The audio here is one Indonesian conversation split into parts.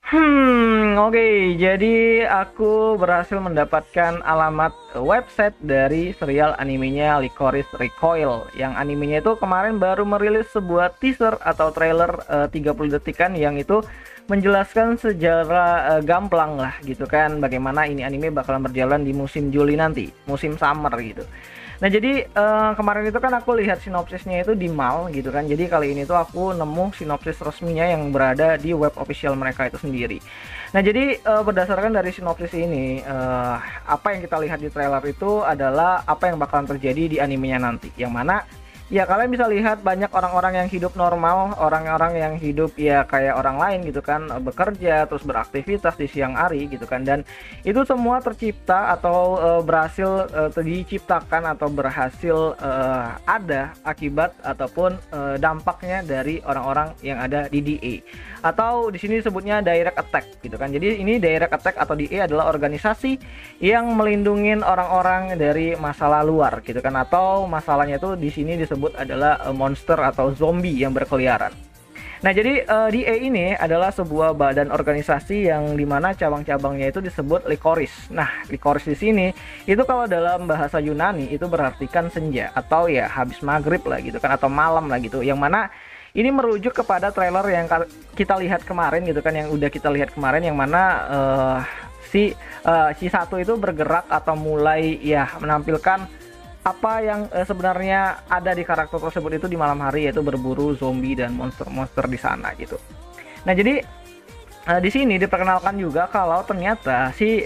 Oke. Jadi aku berhasil mendapatkan alamat website dari serial animenya Licorice Recoil. Yang animenya itu kemarin baru merilis sebuah teaser atau trailer 30 detikan yang itu menjelaskan sejarah gamblang lah gitu kan, bagaimana ini anime bakalan berjalan di musim Juli nanti, musim summer gitu. Nah jadi kemarin itu kan aku lihat sinopsisnya itu di mall gitu kan. Jadi kali ini tuh aku nemu sinopsis resminya yang berada di web official mereka itu sendiri. Nah jadi berdasarkan dari sinopsis ini, apa yang kita lihat di trailer itu adalah apa yang bakalan terjadi di animenya nanti. Yang mana ya kalian bisa lihat banyak orang-orang yang hidup normal, orang-orang yang hidup ya kayak orang lain gitu kan, bekerja terus beraktivitas di siang hari gitu kan, dan itu semua tercipta atau berhasil diciptakan atau berhasil ada akibat ataupun dampaknya dari orang-orang yang ada di DA, atau di sini disebutnya direct attack gitu kan. Jadi ini direct attack atau DA adalah organisasi yang melindungi orang-orang dari masalah luar gitu kan, atau masalahnya itu di sini disebut adalah monster atau zombie yang berkeliaran. Nah, jadi DA ini adalah sebuah badan organisasi yang dimana cabang-cabangnya itu disebut Licorice. Nah, Licorice di sini itu kalau dalam bahasa Yunani itu berartikan senja atau ya habis maghrib lah gitu kan, atau malam lah gitu. Yang mana ini merujuk kepada trailer yang kita lihat kemarin gitu kan, yang udah kita lihat kemarin, yang mana si satu itu bergerak atau mulai ya menampilkan apa yang sebenarnya ada di karakter tersebut itu di malam hari, yaitu berburu zombie dan monster-monster di sana gitu. Nah, jadi di sini diperkenalkan juga kalau ternyata si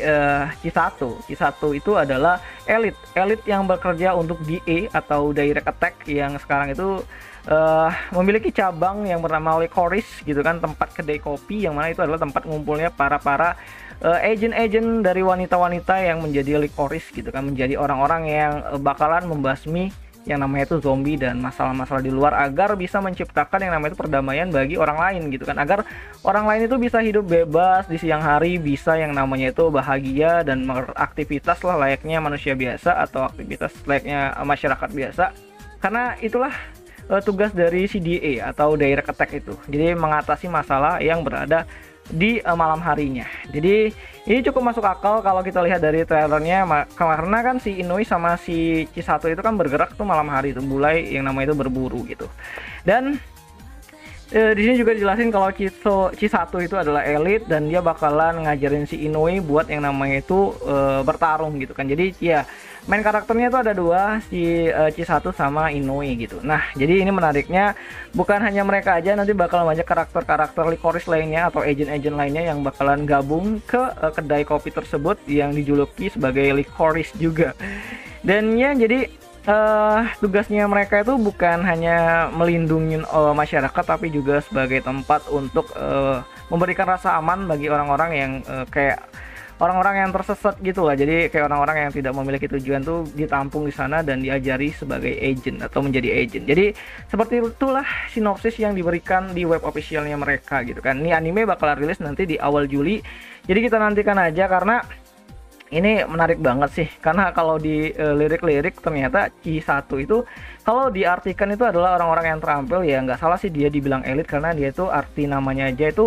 C1 itu adalah elit yang bekerja untuk DA atau Direct Attack, yang sekarang itu memiliki cabang yang bernama Licorice gitu kan, tempat kedai kopi yang mana itu adalah tempat ngumpulnya para agent-agent dari wanita-wanita yang menjadi Licorice gitu kan, menjadi orang-orang yang bakalan membasmi yang namanya itu zombie dan masalah-masalah di luar, agar bisa menciptakan yang namanya itu perdamaian bagi orang lain gitu kan, agar orang lain itu bisa hidup bebas di siang hari, bisa yang namanya itu bahagia dan beraktivitas lah layaknya manusia biasa atau aktivitas layaknya masyarakat biasa. Karena itulah tugas dari CDA atau Direct Attack itu, jadi mengatasi masalah yang berada di malam harinya. Jadi ini cukup masuk akal kalau kita lihat dari trailernya, karena kan si Inui sama si C1 itu kan bergerak tuh malam hari, itu mulai yang namanya itu berburu gitu. Dan di sini juga dijelasin kalau C1 itu adalah elit dan dia bakalan ngajarin si Inui buat yang namanya itu bertarung gitu kan. Jadi ya main karakternya itu ada dua, si C1 sama Inui gitu. Nah, jadi ini menariknya bukan hanya mereka aja, nanti bakal banyak karakter-karakter Licorice lainnya atau agent-agent lainnya yang bakalan gabung ke kedai kopi tersebut yang dijuluki sebagai Licorice juga. Dan ya jadi tugasnya mereka itu bukan hanya melindungi masyarakat, tapi juga sebagai tempat untuk memberikan rasa aman bagi orang-orang yang kayak orang-orang yang tersesat gitu lah. Jadi kayak orang-orang yang tidak memiliki tujuan tuh ditampung di sana dan diajari sebagai agent atau menjadi agent. Jadi seperti itulah sinopsis yang diberikan di web officialnya mereka gitu kan. Ini anime bakal rilis nanti di awal Juli. Jadi kita nantikan aja, karena ini menarik banget sih. Karena kalau di lirik-lirik ternyata C1 itu kalau diartikan itu adalah orang-orang yang terampil, ya nggak salah sih dia dibilang elit, karena dia itu arti namanya aja itu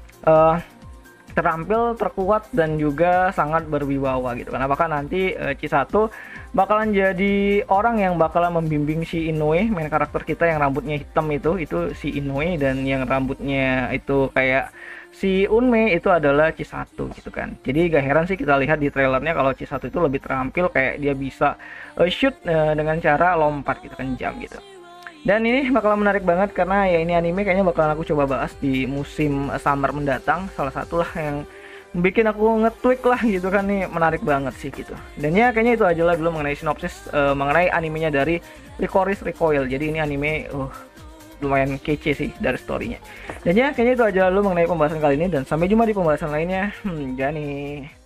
terampil, terkuat, dan juga sangat berwibawa gitu kan. Apakah nanti C1 bakalan jadi orang yang bakalan membimbing si Inoue, main karakter kita yang rambutnya hitam itu si Inoue, dan yang rambutnya itu kayak si Unme itu adalah C1 gitu kan. Jadi gak heran sih kita lihat di trailernya kalau C1 itu lebih terampil, kayak dia bisa shoot dengan cara lompat gitu kan, jam gitu. Dan ini bakal menarik banget karena ya ini anime kayaknya bakalan aku coba bahas di musim summer mendatang. Salah satu lah yang bikin aku nge-tweak lah gitu kan, nih menarik banget sih gitu. Dan ya kayaknya itu aja lah dulu mengenai sinopsis mengenai animenya dari Licorice Recoil. Jadi ini anime lumayan kece sih dari storynya. Dan ya kayaknya itu aja dulu mengenai pembahasan kali ini, dan sampai jumpa di pembahasan lainnya. Jani.